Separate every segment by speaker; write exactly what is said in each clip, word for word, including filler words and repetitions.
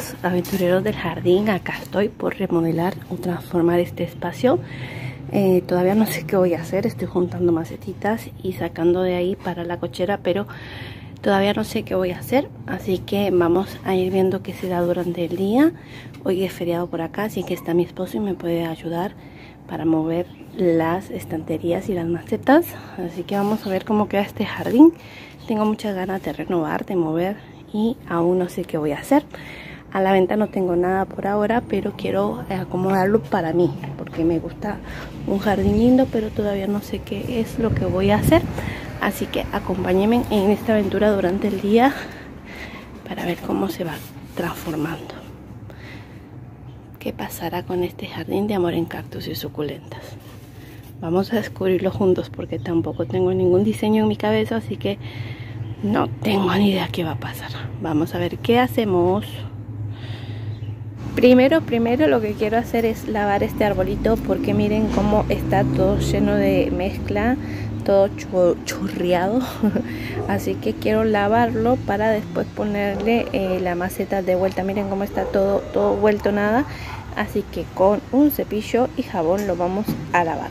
Speaker 1: amigos aventureros del jardín, acá estoy por remodelar o transformar este espacio. Eh, todavía no sé qué voy a hacer, estoy juntando macetitas y sacando de ahí para la cochera, pero todavía no sé qué voy a hacer, así que vamos a ir viendo qué será durante el día. Hoy es feriado por acá, así que está mi esposo y me puede ayudar para mover las estanterías y las macetas. Así que vamos a ver cómo queda este jardín. Tengo muchas ganas de renovar, de mover y aún no sé qué voy a hacer. A la venta no tengo nada por ahora, pero quiero acomodarlo para mí, porque me gusta un jardín lindo, pero todavía no sé qué es lo que voy a hacer. Así que acompáñenme en esta aventura durante el día para ver cómo se va transformando. ¿Qué pasará con este jardín de amor en cactus y suculentas? Vamos a descubrirlo juntos, porque tampoco tengo ningún diseño en mi cabeza, así que no tengo ni idea qué va a pasar. Vamos a ver qué hacemos. Primero, primero lo que quiero hacer es lavar este arbolito, porque miren cómo está todo lleno de mezcla, todo churriado. Así que quiero lavarlo para después ponerle eh, la maceta de vuelta. Miren cómo está todo, todo vuelto nada. Así que con un cepillo y jabón lo vamos a lavar.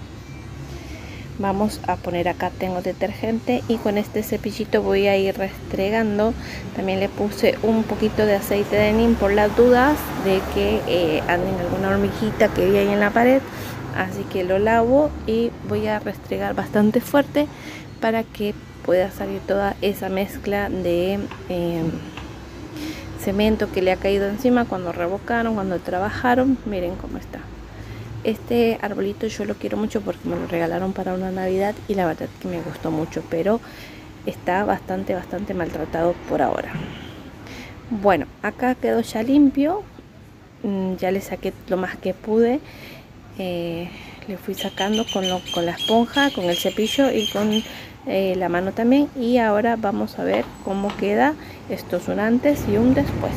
Speaker 1: Vamos a poner acá, tengo detergente, y con este cepillito voy a ir restregando. También le puse un poquito de aceite de neem por las dudas de que eh, anden alguna hormiguita que vi ahí en la pared. Así que lo lavo y voy a restregar bastante fuerte para que pueda salir toda esa mezcla de eh, cemento que le ha caído encima cuando revocaron, cuando trabajaron. Miren cómo está. Este arbolito yo lo quiero mucho porque me lo regalaron para una Navidad y la verdad que me gustó mucho, pero está bastante, bastante maltratado por ahora. Bueno, acá quedó ya limpio. Ya le saqué lo más que pude. Eh, le fui sacando con, lo, con la esponja, con el cepillo y con eh, la mano también. Y ahora vamos a ver cómo queda. Esto es un antes y un después.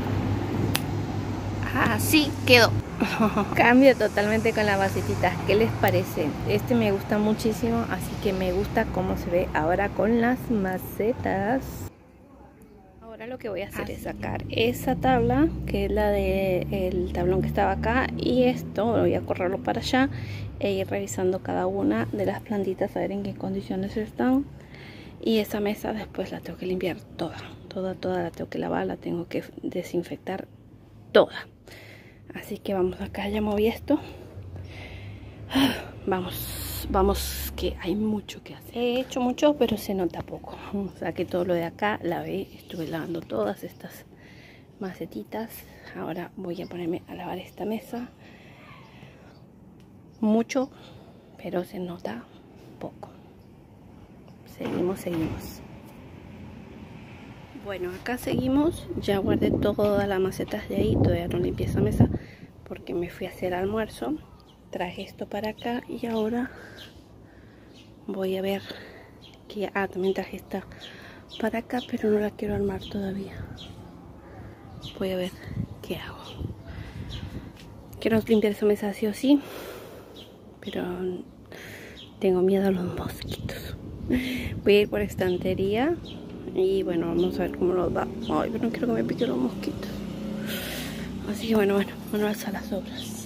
Speaker 1: Así quedó. Cambio totalmente con las macetitas. ¿Qué les parece? Este me gusta muchísimo, así que me gusta cómo se ve ahora con las macetas. Ahora lo que voy a hacer así es sacar esa tabla, que es la del tablón que estaba acá, y esto voy a correrlo para allá e ir revisando cada una de las plantitas a ver en qué condiciones están. Y esa mesa después la tengo que limpiar toda, toda, toda la tengo que lavar, la tengo que desinfectar toda. Así que vamos acá, ya moví esto. Vamos, vamos, que hay mucho que hacer. He hecho mucho, pero se nota poco. Saqué todo lo de acá, lavé, estuve lavando todas estas macetitas. Ahora voy a ponerme a lavar esta mesa. Mucho, pero se nota poco. Seguimos, seguimos. Bueno, acá seguimos. Ya guardé todas las macetas de ahí. Todavía no limpié esa mesa porque me fui a hacer almuerzo. Traje esto para acá y ahora voy a ver que... Ah, también traje esta para acá, pero no la quiero armar todavía. Voy a ver qué hago. Quiero limpiar esa mesa sí o sí, pero tengo miedo a los mosquitos. Voy a ir por estantería. Y bueno, vamos a ver cómo nos va. Ay, pero no quiero que me piquen los mosquitos. Así que bueno, bueno, manos a las obras.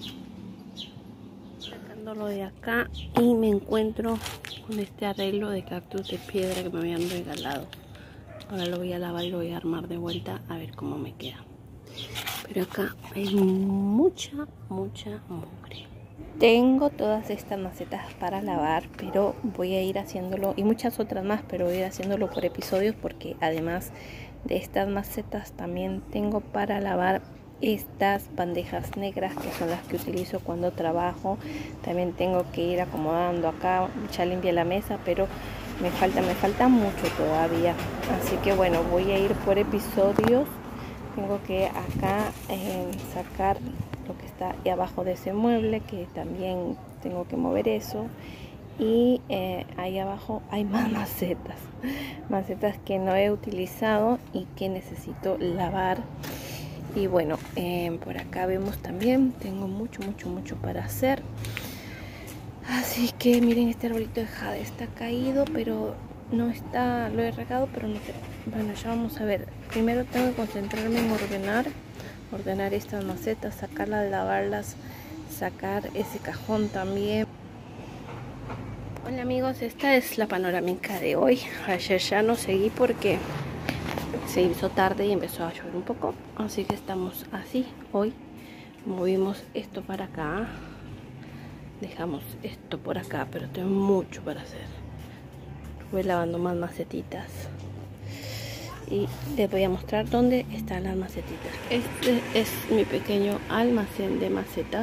Speaker 1: Sacándolo de acá y me encuentro con este arreglo de cactus de piedra que me habían regalado. Ahora lo voy a lavar y lo voy a armar de vuelta a ver cómo me queda. Pero acá hay mucha, mucha mugre. Tengo todas estas macetas para lavar, pero voy a ir haciéndolo, y muchas otras más, pero voy a ir haciéndolo por episodios, porque además de estas macetas también tengo para lavar estas bandejas negras, que son las que utilizo cuando trabajo. También tengo que ir acomodando acá. Ya limpié la mesa, pero me falta, me falta mucho todavía. Así que bueno, voy a ir por episodios. Tengo que acá eh, sacar lo que está ahí abajo de ese mueble, que también tengo que mover eso. Y eh, ahí abajo hay más macetas, macetas que no he utilizado y que necesito lavar. Y bueno, eh, por acá vemos también, tengo mucho, mucho, mucho para hacer. Así que miren, este arbolito de jade está caído, pero no está, lo he regado, pero no sé. Bueno, ya vamos a ver. Primero tengo que concentrarme en ordenar, ordenar estas macetas, sacarlas, lavarlas, sacar ese cajón también. Hola amigos, esta es la panorámica de hoy. Ayer ya no seguí porque se hizo tarde y empezó a llover un poco, así que estamos así. Hoy movimos esto para acá, dejamos esto por acá, pero tengo mucho para hacer. Voy lavando más macetitas y les voy a mostrar dónde están las macetitas. Este es mi pequeño almacén de macetas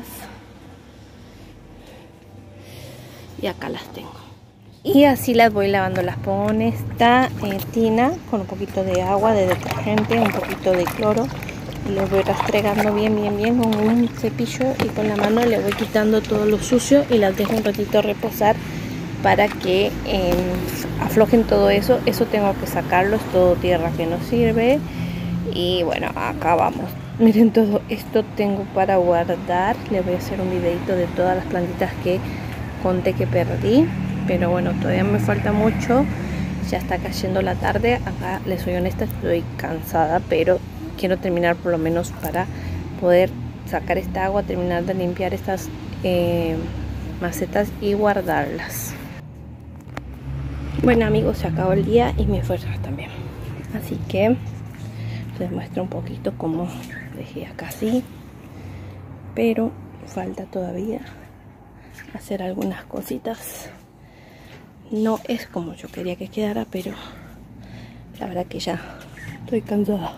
Speaker 1: y acá las tengo. Y así las voy lavando. Las pongo en esta eh, tina con un poquito de agua, de detergente, un poquito de cloro. Y les voy rastregando bien, bien, bien con un cepillo y con la mano le voy quitando todo lo sucio y las dejo un ratito reposar para que eh, aflojen todo eso. Eso tengo que sacarlo, es todo tierra que no sirve. Y bueno, acá vamos. Miren, todo esto tengo para guardar. Les voy a hacer un videito de todas las plantitas que conté que perdí, pero bueno, todavía me falta mucho. Ya está cayendo la tarde. Acá les soy honesta, estoy cansada, pero quiero terminar por lo menos para poder sacar esta agua, terminar de limpiar estas eh, macetas y guardarlas. Bueno amigos, se acabó el día y mi esfuerzo también, así que les muestro un poquito cómo dejé acá así, pero falta todavía hacer algunas cositas. No es como yo quería que quedara, pero la verdad que ya estoy cansada,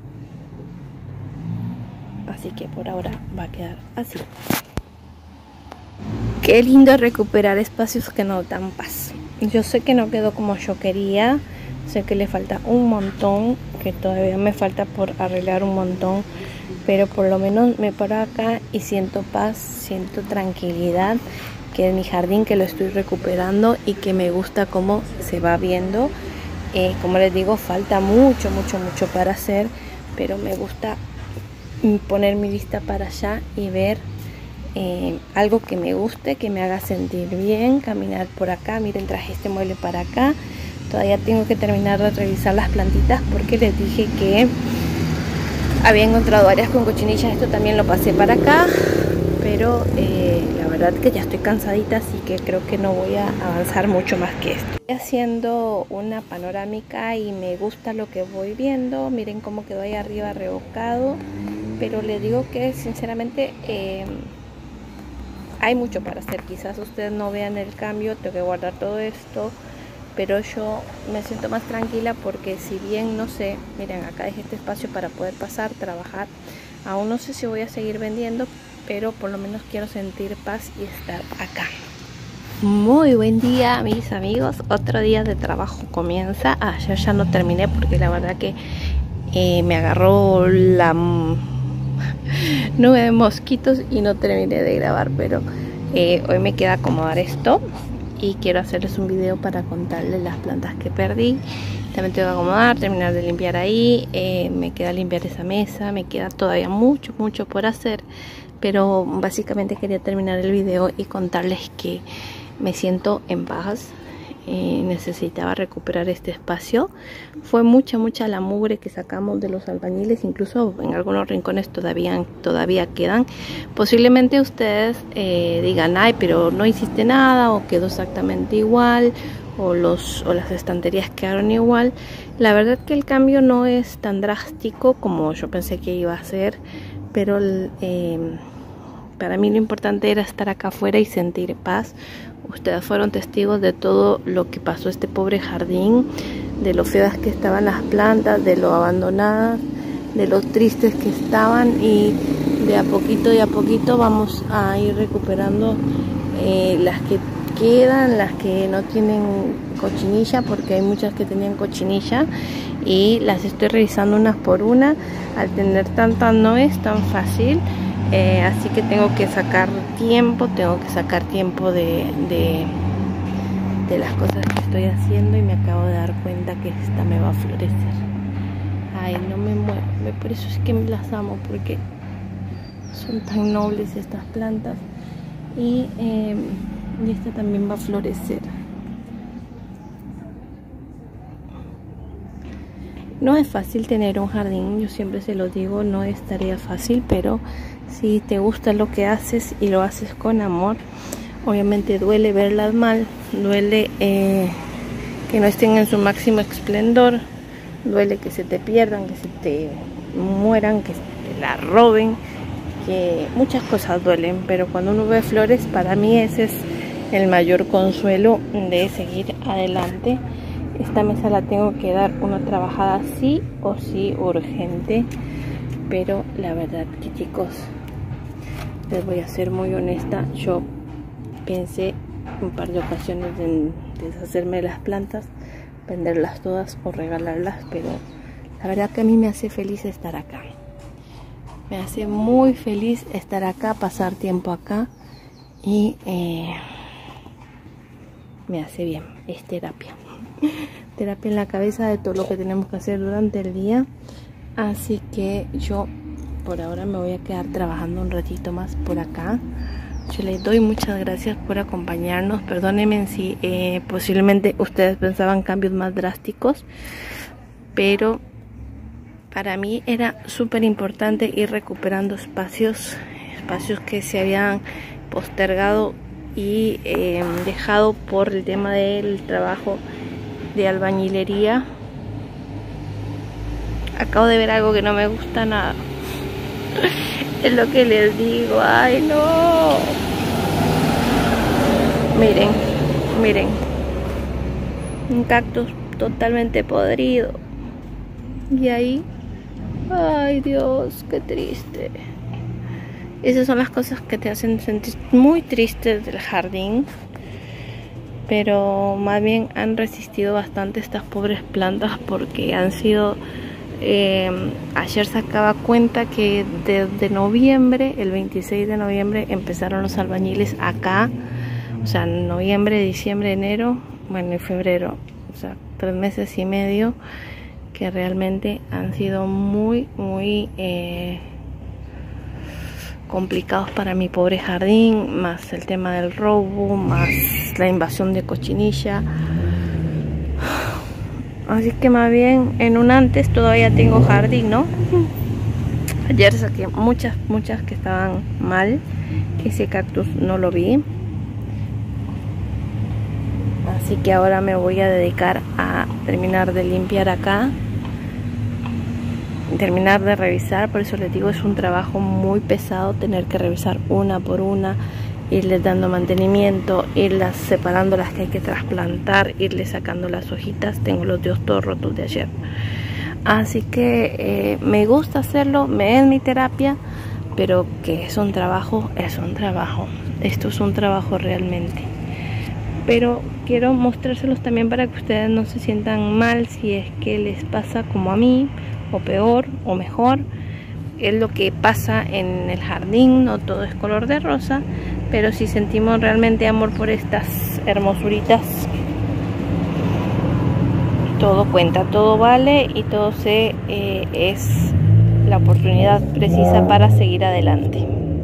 Speaker 1: así que por ahora va a quedar así. Qué lindo recuperar espacios que no dan paz. Yo sé que no quedó como yo quería, sé que le falta un montón, que todavía me falta por arreglar un montón, pero por lo menos me paro acá y siento paz, siento tranquilidad, que es mi jardín, que lo estoy recuperando y que me gusta cómo se va viendo. Eh, como les digo, falta mucho, mucho, mucho para hacer, pero me gusta poner mi vista para allá y ver eh, algo que me guste, que me haga sentir bien, caminar por acá. Miren, traje este mueble para acá. Todavía tengo que terminar de revisar las plantitas porque les dije que había encontrado varias con cochinillas. Esto también lo pasé para acá, pero eh, la verdad que ya estoy cansadita, así que creo que no voy a avanzar mucho más que esto. Estoy haciendo una panorámica y me gusta lo que voy viendo. Miren cómo quedó ahí arriba revocado, pero les digo que sinceramente eh, hay mucho para hacer. Quizás ustedes no vean el cambio, tengo que guardar todo esto, pero yo me siento más tranquila porque si bien no sé, miren, acá dejé este espacio para poder pasar, trabajar. Aún no sé si voy a seguir vendiendo, pero por lo menos quiero sentir paz y estar acá. Muy buen día mis amigos, otro día de trabajo comienza. Ah, yo ya no terminé porque la verdad que eh, me agarró la nube de mosquitos y no terminé de grabar, pero eh, hoy me queda acomodar esto y quiero hacerles un video para contarles las plantas que perdí. También tengo que acomodar, terminar de limpiar ahí, eh, me queda limpiar esa mesa, me queda todavía mucho, mucho por hacer, pero básicamente quería terminar el video y contarles que me siento en paz. Eh, necesitaba recuperar este espacio. Fue mucha, mucha la mugre que sacamos de los albañiles, incluso en algunos rincones todavía, todavía quedan. Posiblemente ustedes eh, digan, ay, pero no hiciste nada, o quedó exactamente igual, o, los, o las estanterías quedaron igual. La verdad que el cambio no es tan drástico como yo pensé que iba a ser, pero eh, para mí lo importante era estar acá afuera y sentir paz. Ustedes fueron testigos de todo lo que pasó este pobre jardín, de lo feas que estaban las plantas, de lo abandonadas, de lo tristes que estaban, y de a poquito y a poquito vamos a ir recuperando eh, las que quedan, las que no tienen cochinilla, porque hay muchas que tenían cochinilla y las estoy revisando unas por una. Al tener tantas no es tan fácil. Eh, así que tengo que sacar tiempo, tengo que sacar tiempo de, de, de las cosas que estoy haciendo, y me acabo de dar cuenta que esta me va a florecer. Ay, no me muero, por eso es que me las amo, porque son tan nobles estas plantas. Y, eh, y esta también va a florecer. No es fácil tener un jardín, yo siempre se lo digo, no es tarea fácil, pero si te gusta lo que haces y lo haces con amor, obviamente duele verlas mal, duele eh, que no estén en su máximo esplendor, duele que se te pierdan, que se te mueran, que te la roben, que muchas cosas duelen, pero cuando uno ve flores, para mí ese es el mayor consuelo de seguir adelante. Esta mesa la tengo que dar una trabajada sí o sí urgente, pero la verdad que, chicos, les voy a ser muy honesta, yo pensé un par de ocasiones en deshacerme de las plantas, venderlas todas o regalarlas, pero la verdad que a mí me hace feliz estar acá. Me hace muy feliz estar acá, pasar tiempo acá y eh, me hace bien, es terapia. Terapia en la cabeza de todo lo que tenemos que hacer durante el día. Así que yo por ahora me voy a quedar trabajando un ratito más por acá. Yo les doy muchas gracias por acompañarnos. Perdónenme si eh, posiblemente ustedes pensaban cambios más drásticos, pero para mí era súper importante ir recuperando espacios, espacios que se habían postergado y eh, dejado por el tema del trabajo de albañilería. Acabo de ver algo que no me gusta nada. Es lo que les digo. Ay, no. Miren, miren. Un cactus totalmente podrido. Y ahí, ay Dios, qué triste. Esas son las cosas que te hacen sentir muy triste del jardín. Pero más bien han resistido bastante estas pobres plantas porque han sido... Eh, ayer sacaba cuenta que desde noviembre, el veintiséis de noviembre, empezaron los albañiles acá. O sea, noviembre, diciembre, enero, bueno, y febrero. O sea, tres meses y medio que realmente han sido muy, muy... Eh, complicados para mi pobre jardín, más el tema del robo, más la invasión de cochinilla. Así que más bien en un antes todavía tengo jardín, ¿no? Ayer saqué muchas, muchas que estaban mal. Ese cactus no lo vi. Así que ahora me voy a dedicar a terminar de limpiar acá, terminar de revisar. Por eso les digo, es un trabajo muy pesado tener que revisar una por una, irles dando mantenimiento, irlas separando las que hay que trasplantar, irles sacando las hojitas. Tengo los dedos todos rotos de ayer, así que eh, me gusta hacerlo, me es mi terapia, pero que es un trabajo, es un trabajo, esto es un trabajo realmente. Pero quiero mostrárselos también para que ustedes no se sientan mal si es que les pasa como a mí, o peor, o mejor. Es lo que pasa en el jardín, no todo es color de rosa, pero si sentimos realmente amor por estas hermosuritas, todo cuenta, todo vale y todo se eh, es la oportunidad precisa para seguir adelante.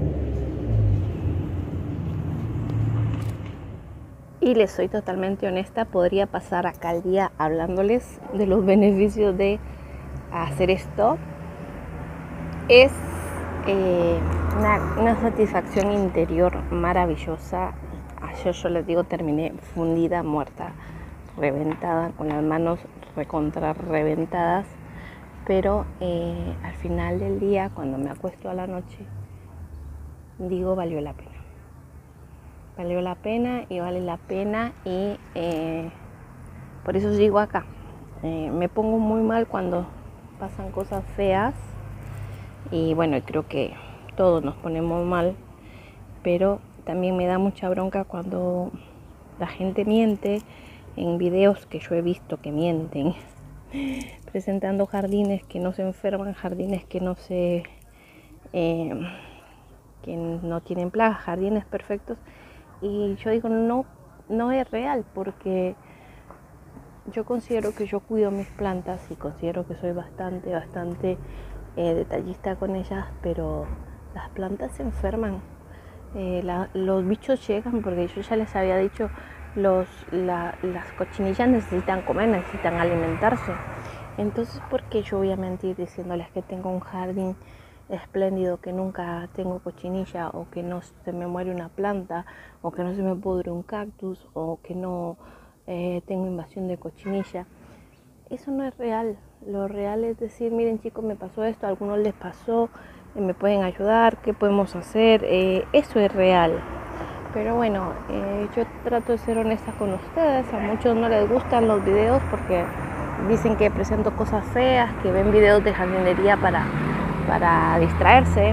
Speaker 1: Y les soy totalmente honesta, podría pasar acá el día hablándoles de los beneficios de hacer esto. Es eh, una, una satisfacción interior maravillosa. Ayer yo les digo, terminé fundida, muerta, reventada, con las manos recontra reventadas, pero eh, al final del día, cuando me acuesto a la noche, digo, valió la pena. Valió la pena y vale la pena y eh, por eso sigo acá. Eh, me pongo muy mal cuando pasan cosas feas. Y bueno, creo que todos nos ponemos mal, pero también me da mucha bronca cuando la gente miente en videos que yo he visto que mienten, presentando jardines que no se enferman, jardines que no se eh, que no tienen plagas, jardines perfectos. Y yo digo, no, no es real, porque yo considero que yo cuido mis plantas y considero que soy bastante, bastante Eh, detallista con ellas, pero las plantas se enferman, eh, la, los bichos llegan, porque yo ya les había dicho, los, la, las cochinillas necesitan comer, necesitan alimentarse, Entonces, ¿por qué yo voy a mentir diciéndoles que tengo un jardín espléndido, que nunca tengo cochinilla, o que no se me muere una planta, o que no se me pudre un cactus, o que no eh, tengo invasión de cochinilla? Eso no es real. Lo real es decir, miren chicos, me pasó esto, a algunos les pasó, eh, me pueden ayudar, ¿qué podemos hacer? Eh, eso es real. Pero bueno, eh, yo trato de ser honesta con ustedes. A muchos no les gustan los videos porque dicen que presento cosas feas, que ven videos de jardinería para, para distraerse.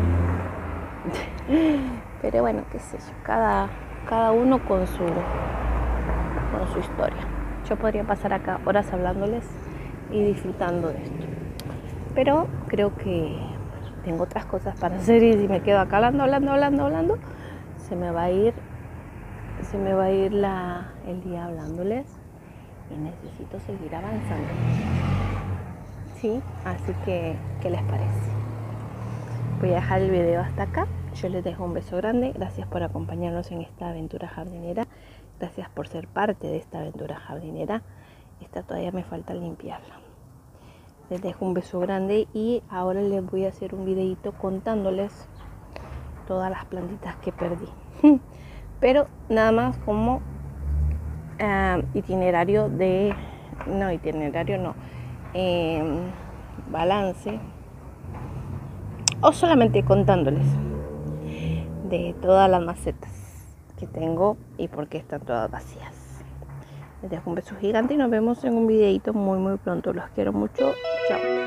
Speaker 1: Pero bueno, qué sé yo, cada, cada uno con su, con su historia. Yo podría pasar acá horas hablándoles y disfrutando de esto. Pero creo que tengo otras cosas para hacer y si me quedo acá hablando, hablando, hablando, hablando, se me va a ir, se me va a ir la, el día hablándoles y necesito seguir avanzando. Sí, así que, ¿qué les parece? Voy a dejar el video hasta acá. Yo les dejo un beso grande. Gracias por acompañarnos en esta aventura jardinera. Gracias por ser parte de esta aventura jardinera. Esta todavía me falta limpiarla. Les dejo un beso grande y ahora les voy a hacer un videito contándoles todas las plantitas que perdí. Pero nada más como uh, itinerario de... No, itinerario no. Eh, balance. O solamente contándoles de todas las macetas que tengo y por qué están todas vacías. Les dejo un beso gigante y nos vemos en un videito muy muy pronto. Los quiero mucho. Chao.